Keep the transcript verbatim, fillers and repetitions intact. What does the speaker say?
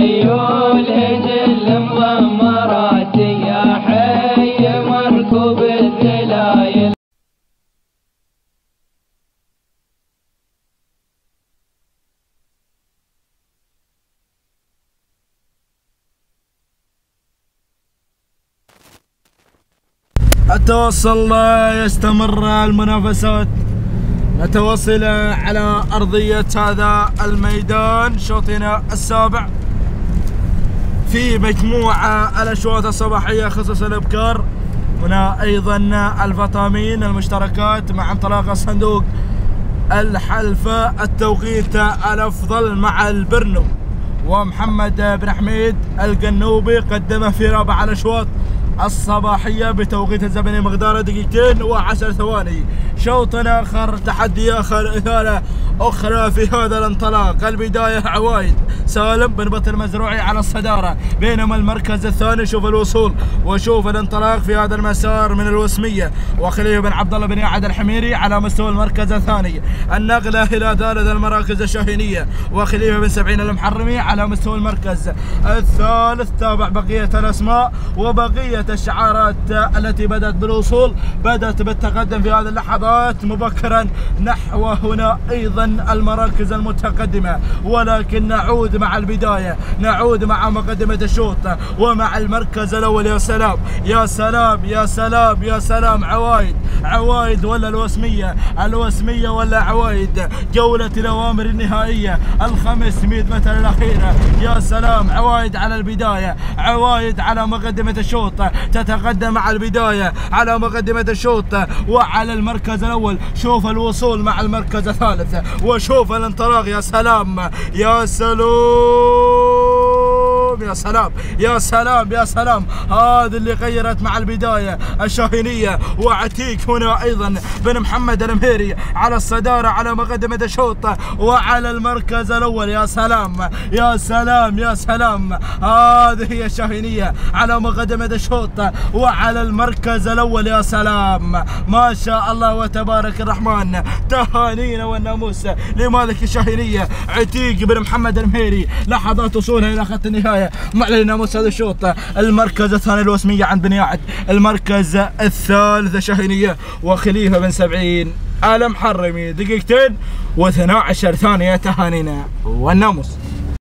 خيول هجل مضمرات يا حي مركوب الذلايل. التوصل يستمر المنافسات متواصلة على أرضية هذا الميدان، شوطنا السابع في مجموعة الأشواط الصباحية خصوصا الأبكار. هنا أيضا الفطامين المشتركات مع انطلاق صندوق الحلفة. التوقيت الأفضل مع البرنو ومحمد بن حميد القنوبي قدمه في رابع الأشواط الصباحية بتوقيت الزمني مقداره دقيقتين وعشر ثواني. شوط آخر، تحدي آخر، إثارة أخرى في هذا الانطلاق. البداية عوايد سالم بن بطل المزروعي على الصدارة، بينما المركز الثاني شوف الوصول وشوف الانطلاق في هذا المسار من الوسمية وخليفة بن عبد الله بن يعد الحميري على مستوى المركز الثاني. النقلة إلى ثالث المراكز الشاهينية وخليفة بن سبعين المحرمي على مستوى المركز الثالث. تابع بقية الأسماء وبقية الشعارات التي بدأت بالوصول، بدأت بالتقدم في هذه اللحظات مبكرا نحو هنا أيضا المراكز المتقدمة. ولكن نعود مع البداية، نعود مع مقدمة الشوط ومع المركز الأول. يا سلام يا سلام يا سلام يا سلام، عوايد عوايد ولا الوسمية، الوسمية ولا عوايد. جولة الأوامر النهائية الخمسمائة متر الأخيرة. يا سلام، عوايد على البداية، عوايد على مقدمة الشوط، تتقدم مع البداية على مقدمة الشوط وعلى المركز الأول. شوف الوصول مع المركز الثالث وشوف الانطلاق. يا سلام يا سلام يا سلام يا سلام يا سلام، هذه اللي غيرت مع البداية الشاهينية. وعتيك هنا أيضا بن محمد المهيري على الصدارة على مقدمة الشوط وعلى المركز الأول. يا سلام يا سلام يا سلام، هذه هي الشاهينية على مقدمة الشوط وعلى المركز الأول. يا سلام، ما شاء الله وتبارك الرحمن. تهانينا والناموس لمالك الشاهينية عتيق بن محمد المهيري. لحظات وصولها إلى خط النهاية معلن ناموس هذا الشوط. المركز الثاني الوسمية عند بن يعد، المركز الثالث شاهينية وخليفة بن سبعين المحرمي. دقيقتين واثنى عشر ثانية. تهانينا والناموس.